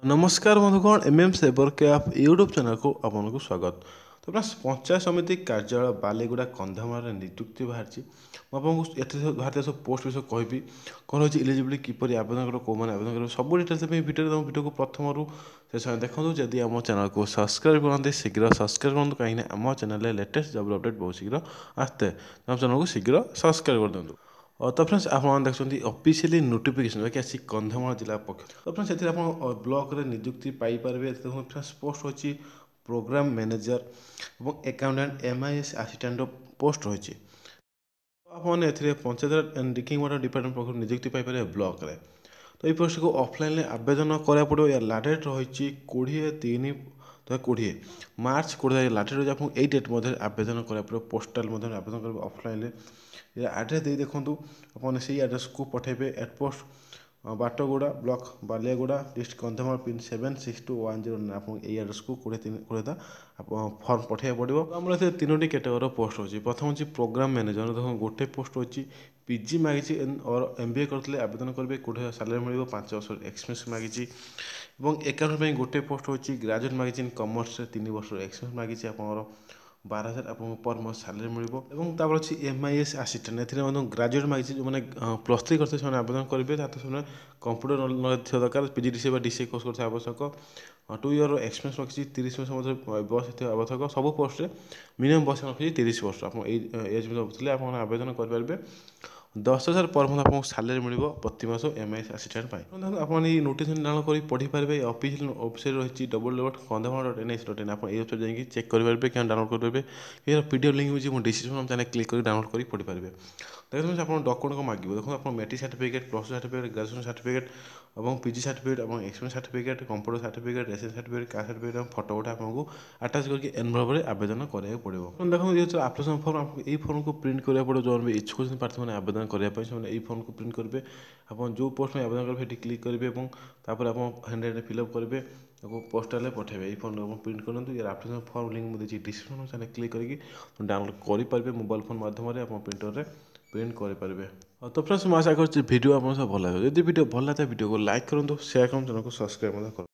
नमस्कार बंधुगण MM Saber Kaif YouTube channel को आपको स्वागत। तो अपना पंचायत समिति कार्यालय बालीगुड़ा कंधमाल नियुक्ति बाहरी आपको बाहर सब पोस्ट विषय कहि कौन हो इलिजिबिलिटी किपर आवेदन कर कौन आवेदन कर सब डिटेल्स वीडियो को प्रथम शेष देखो जदि आम चैनल को सब्सक्राइब करते शीघ्र सब्सक्राइब करूँ कहीं आम चैनल लेटेस्ट जब अपडेट बहुत शीघ्र आसते आम चैनल को शीघ्र सब्सक्राइब कर दिखाँ। तो फ्रेंड्स आप देखते ऑफिशियली नोटिफिकेशन बाकी आसी कंधमाल जिला पक्ष तो फ्रेंड्स से ब्लॉक रे नियुक्ति पाइपर फ्रेंड्स पोस्ट होची प्रोग्राम मैनेजर और अकाउंटेंट एमआईएस असिस्टेंट पोस्ट रही आपने panchayat and drinking water department पक्ष नियुक्ति पाइपर ब्लॉक रे। तो ये पोस्ट को ऑफलाइन आवेदन करा पड़ो या लाटेट रही 20/3/20 मार्च 20 लाटेट रही आपको यही डेट मध्य आवेदन करा पड़ो पोस्टाल आवेदन कर ऑफलाइन आड्रेस दे देखूँ आपने से आड्रेस को पठेबे at post Batguda block Baliguda district Kandhamal pin 762109 आपको यही आड्रेस को 20 फर्म पठे पड़ो। आम तीनो कैटेगोरी पोस्ट होची प्रथम होची प्रोग्राम मैनेजर देखो गोटे पोस्ट होची पीजी मागी और एमबीए करते आवेदन करेंगे 20,000 सालारी मिल 5 वर्ष एक्सपीरियंस मागी अकाउंट गोटे पोस्ट होची ग्रेजुएट मागी कमर्स 3 वर्ष एक्सपीरियंस मागी आप 12,000 आपको पर मंथ सालारी मिल अच्छी एमआईएस आसिस्टेंट ग्रेजुएट मागी जो मैंने +3 करते हैं आवेदन करेंगे से कंप्यूटर नॉलेज थी दरकार पीजीडीसी डीसीए कोर्स करते आवश्यक 2 ईयर एक्सपीरियंस रखी 30 वर्ष बयस आवश्यक सब पोस्ट मिनिमम बयस रखी 30 वर्ष आप एज थे आप आवेदन करेंगे 10,000 पर मंथ आपको सालारी मिल प्रति मास एमआईएस आसिस्टेंट आपने नोटिस डाउनलोड कर पढ़ी पारे ऑफिशियल वेबसाइट रही www.kandhamal.ns.in आप वेबसाइट जाकि चेक करेंगे क्या डाउनलोड करेंगे ये पीडीएफ लिंक मुझे डिस्क्रिप्शन चैनल क्लिक कर डाउनलोड कर पढ़ी पारे। देखते आप डॉक्यूमेंट को मांगे देखो आप matric certificate plus certificate graduation certificate और पीजी सर्टिफिकेट और experience certificate computer certificate residence certificate caste certificate photo गोटे आपको आटाच करके एनवलप में आवेदन कराया पड़ो। देखो ये आप्लिकेशन फर्म आपको यही फर्म को प्रिंट करा पड़ो जो भी इच्छुक प्रार्थी मैंने आवेदन करने फर्म को प्रिंट करेंगे आप जो पोस्ट में आवेदन करेंगे क्लिक करेंगे और आप हैंड फिलअप करेंगे पोस्टाल पठेबे ये फर्म प्रिंट करूँ यार आप्लिकेशन फर्म लिंक मुझे डिस्क्रिप्शन चैनल क्लिक करके डाउनलोड करेंगे मोबाइल फोन माध्यम प्रिंटर में प्रिंट करेंगे। तो फ्रेंड्स मैं आशा कर वीडियो आप सब भल लगे जब वीडियो भल लगे वीडियो को लाइक करूँ शेयर करूँ चैनल को सब्सक्राइब करूँ।